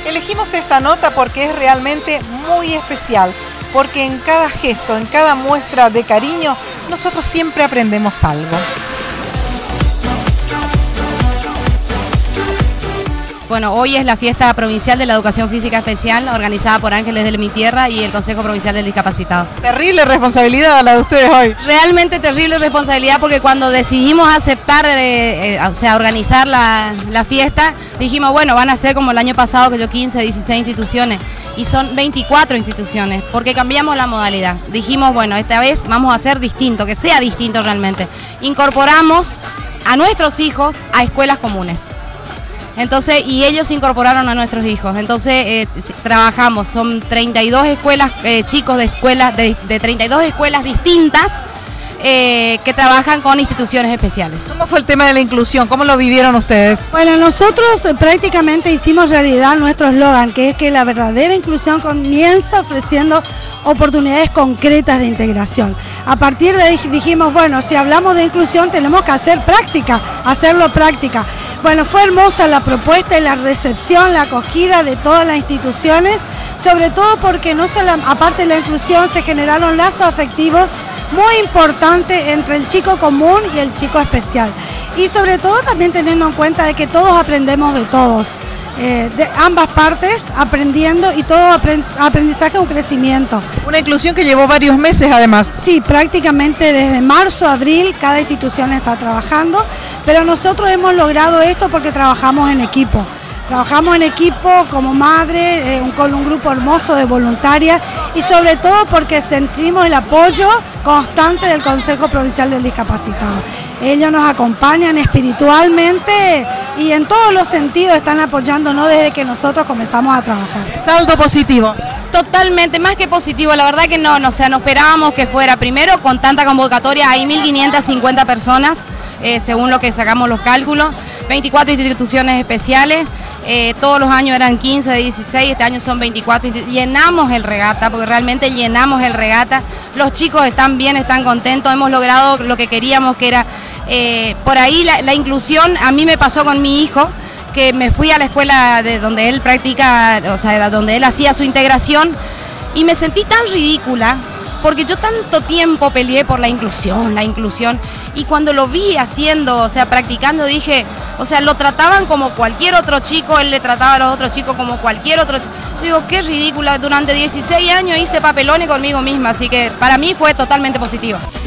Elegimos esta nota porque es realmente muy especial, porque en cada gesto, en cada muestra de cariño, nosotros siempre aprendemos algo. Bueno, hoy es la fiesta provincial de la educación física especial, organizada por Ángeles de mi Tierra y el Consejo Provincial del Discapacitado. Terrible responsabilidad la de ustedes hoy. Realmente terrible responsabilidad porque cuando decidimos aceptar, organizar la fiesta, dijimos, bueno, van a ser como el año pasado, que yo 15, 16 instituciones, y son 24 instituciones, porque cambiamos la modalidad. Dijimos, bueno, esta vez vamos a hacer distinto, que sea distinto realmente. Incorporamos a nuestros hijos a escuelas comunes. Entonces, y ellos se incorporaron a nuestros hijos. Entonces, trabajamos, son 32 escuelas, chicos de escuelas, de 32 escuelas distintas que trabajan con instituciones especiales. ¿Cómo fue el tema de la inclusión? ¿Cómo lo vivieron ustedes? Bueno, nosotros prácticamente hicimos realidad nuestro eslogan, que es que la verdadera inclusión comienza ofreciendo oportunidades concretas de integración. A partir de ahí dijimos, bueno, si hablamos de inclusión tenemos que hacer práctica, hacerlo práctica. Bueno, fue hermosa la propuesta y la recepción, la acogida de todas las instituciones, sobre todo porque no solo, aparte de la inclusión, se generaron lazos afectivos muy importantes entre el chico común y el chico especial. Y sobre todo también teniendo en cuenta de que todos aprendemos de todos, de ambas partes aprendiendo, y todo aprendizaje es un crecimiento. Una inclusión que llevó varios meses además. Sí, prácticamente desde marzo, abril, cada institución está trabajando, pero nosotros hemos logrado esto porque trabajamos en equipo. Trabajamos en equipo como madre, con un grupo hermoso de voluntarias, y sobre todo porque sentimos el apoyo constante del Consejo Provincial del Discapacitado. Ellos nos acompañan espiritualmente y en todos los sentidos están apoyándonos desde que nosotros comenzamos a trabajar. Saldo positivo. Totalmente, más que positivo, la verdad que no esperábamos que fuera. Primero, con tanta convocatoria, hay 1.550 personas, según lo que sacamos los cálculos, 24 instituciones especiales, todos los años eran 15, 16, este año son 24, llenamos el regata, porque realmente llenamos el regata, los chicos están bien, están contentos, hemos logrado lo que queríamos, que era por ahí la inclusión. A mí me pasó con mi hijo, que me fui a la escuela de donde él practica, o sea, donde él hacía su integración, y me sentí tan ridícula, porque yo tanto tiempo peleé por la inclusión, y cuando lo vi haciendo, o sea, practicando, dije, o sea, lo trataban como cualquier otro chico, él le trataba a los otros chicos como cualquier otro chico. Yo digo, qué ridícula, durante 16 años hice papelones conmigo misma, así que para mí fue totalmente positivo.